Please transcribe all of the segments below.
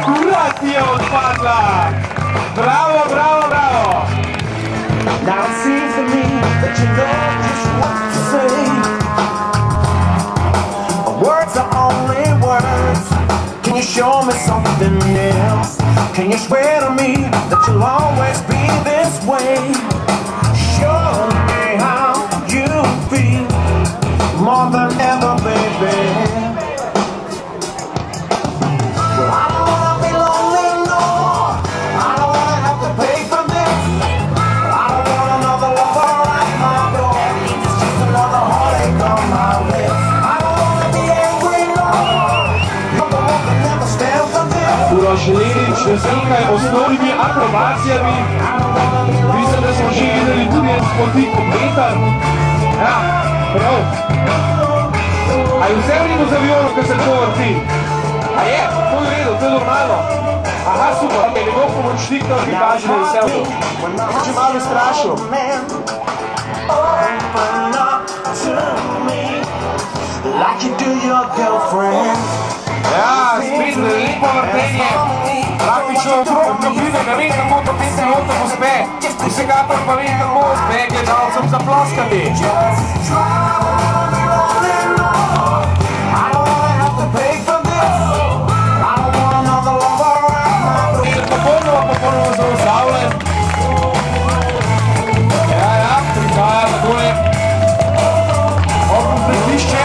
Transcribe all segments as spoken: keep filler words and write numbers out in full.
Kurat ti je odpadla! Bravo, bravo, bravo! Now it seems to me that you know just what to say. Words are only words. Can you show me something else? Can you swear to me that you'll always be this way? Show me how you feel more than ever, baby. Well, I don't wanna be lonely no more. I don't wanna have to pay for this. I don't want another lover at my door. It's just another heartache on my lips. I don't wanna be angry no more. You're the one that never stands for this. Uroš Lenič z nekaj osnovnimi akrobacijami. Mislim, da smo že videli tudi en spotik meter. Ja, prav. A je vse v redu za violo, ko se to vrti? A je? To je v redu, to je normalno. Aha, super, je njegov pomočnik, da ti kaže, da je vse v redu. Če malo strašil. Like you do your girlfriend. Ja, spet lepo vrtenje. Praktično okrog kabine, ne vem, kako to petnajst minut uspe. Vsekakor pa vem, kako uspe gledalcem zaploskati. Popolnoma, popolnoma zaustavljen. Ja, ja, prihaja takole. Opom pretišče.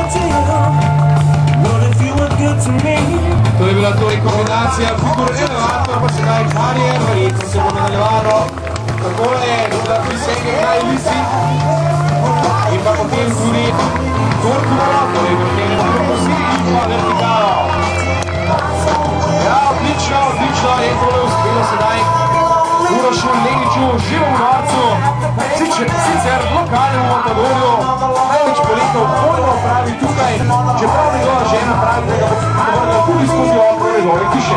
To je bila torej kombinacija figur elevator, pa sedaj karier, verjetno se bo nadaljevalo takole, da tudi sege kaj lisi in pa potem tudi torkulo, torej vrtene pa proposi in pa vertikalo. Ja, odlično, odlično, je tole uspelo sedaj Urošu Leniču, živom norcu, sicer lokalnemu Matadorju, največ poletov pojmo pravi tukaj, čeprav njegova žena pravi, da ga bo vrnil tudi skozi okno njegove hiše.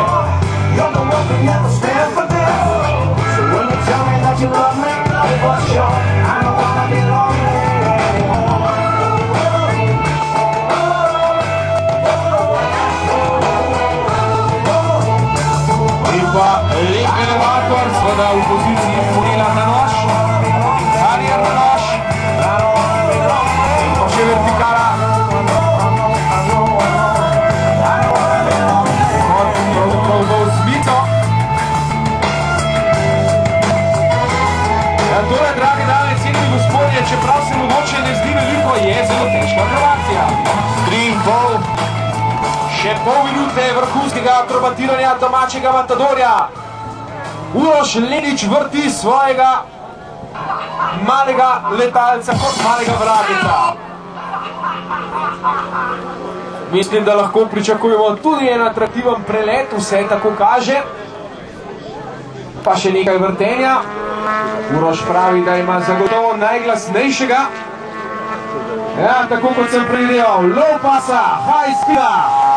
In pa lep elevator, seveda v poziciji Morila na nož, karier na nož, in pa še vertikala. Pravzaprav v vzmito. Ja, tole, dragi dame, cenjeni gospodje, čeprav se mogoče ne zdi veliko, je zelo težka akrobacija. Tri in pol. Še pol minute vrhunskega akrobatiranja domačega Matadorja. Uroš Lenič vrti svojega malega letalca kot malega vratica. Mislim, da lahko pričakujemo tudi en atraktiven prelet, vse tako kaže. Pa še nekaj vrtenja. Uroš pravi, da ima zagotovo najglasnejšega. Ja, tako kot sem prej rekel, low pasa, high speeda.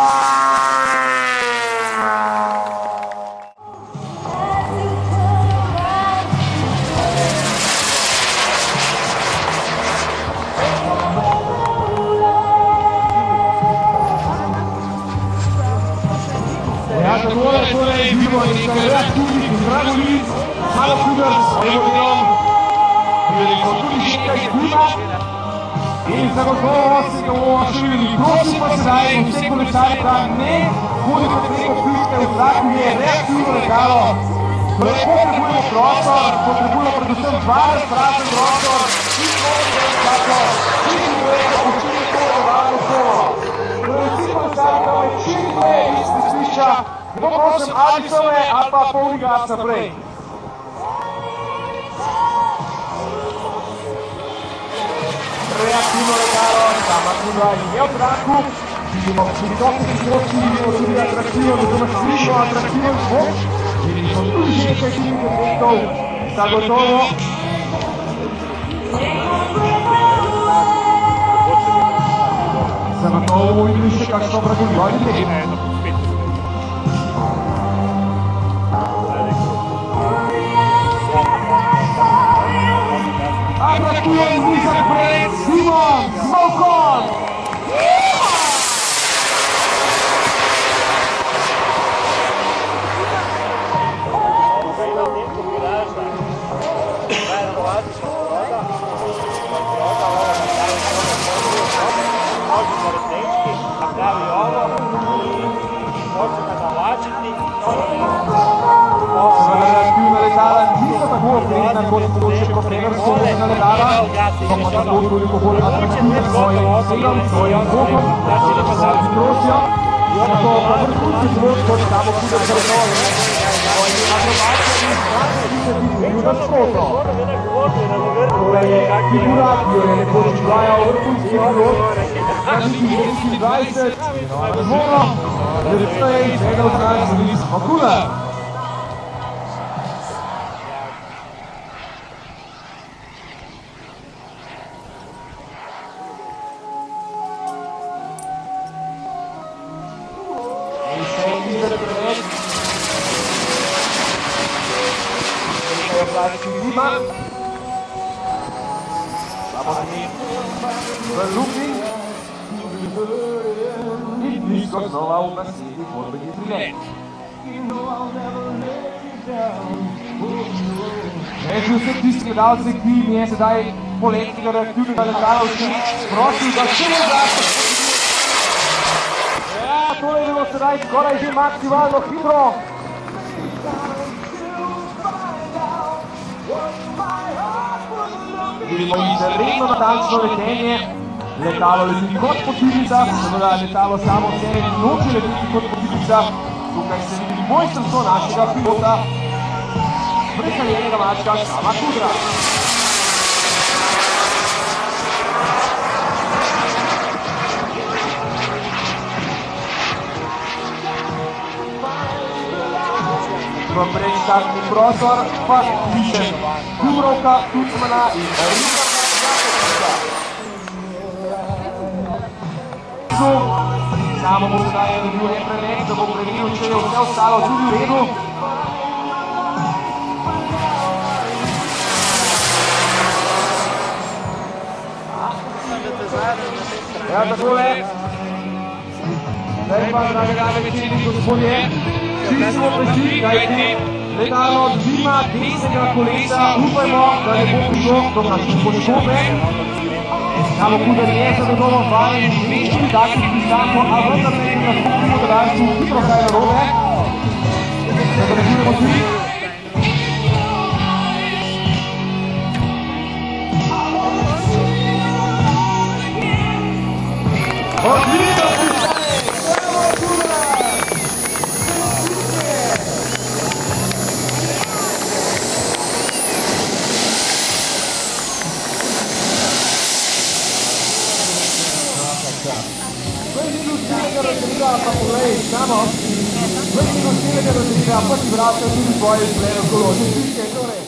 Ja, tako je, torej, vidimo nekaj tudi Dragolic, malo Kugar s Evovinom, veliko tudi nekaj Kuga. In zagotovo se ga bomo še videli. Prosim pa sedaj vse kolesarje, da ne hodite preko piste, v zraku je reaktivno letalo. Torej, potrebujemo prostor, potrebujemo predvsem varen, prazen prostor, in moramo letalo, in moramo početi to nevarno kolo. Torej, vsi kolesarji, da me čim dve iz teslišča, ne bo prosim ali sove, ali pa polni gas naprej. Reaktivno letalo, sama Kuga je v zraku, vidimo visoke hitrosti, vidimo tudi atraktiven, oziroma slišno atraktiven zvok, vidimo tudi nekaj štirih efektov, zagotovo. Zagotovo bomo videli še kakšno obragoljivanje. Atraktiven nizek prelet, Simon Smokon! so pa tako toliko bolj atraktivne s svojim vsegom, svojim bokom, svojim hitrostjo, zato pa vrhunci zvok kot Samo Kuder Krnov, svojimi akrobacijami, in v nasproto. Tole je figura, ki jo je nekoč izvajal vrhunski pilot, dvajset, zvono, letno je izvedel znanje Denis Makuler. Verlupi in blisko znova v naslednji borbeni prilet. Reči vseh tistih gledalcev, ki mi je sedaj poletnega reaktivnega letala všeč, prosil, da še ne zase. Ja, tole je bilo sedaj skoraj že maksimalno hitro. Vidimo izredno natančno letenje, letalo leti kot potiljica, seveda letalo samo sebe noče leteti kot potiljica. Tukaj se vidi mojstrstvo našega pilota, prekaljenega mačka Sama Kudra. V predštartni prostor pa pišem Dubrovka, Tucmana in Rika Vrtljaka. Samo bo sedaj naredil en prelet, da bo preveril, če je vse ostalo tudi v redu. Ja, takole. Zdaj pa, drage dame, večeri, gospodje, vsi smo prišli, kajti letalo zima desnega kolesa, upajmo, da ne bo prišlo do kakšne poškodbe. Samo Kuder je zagotovo vajen in večji takih pristankov, a vendar ne je na skupni motorarstvu hitro kaj narobe. Zagotovimo tudi. Odlično pristanek! Samo Kuder! Pa poglej, samo, v njegu celega razreda pa si vračajo tudi svoje izglede v koložje.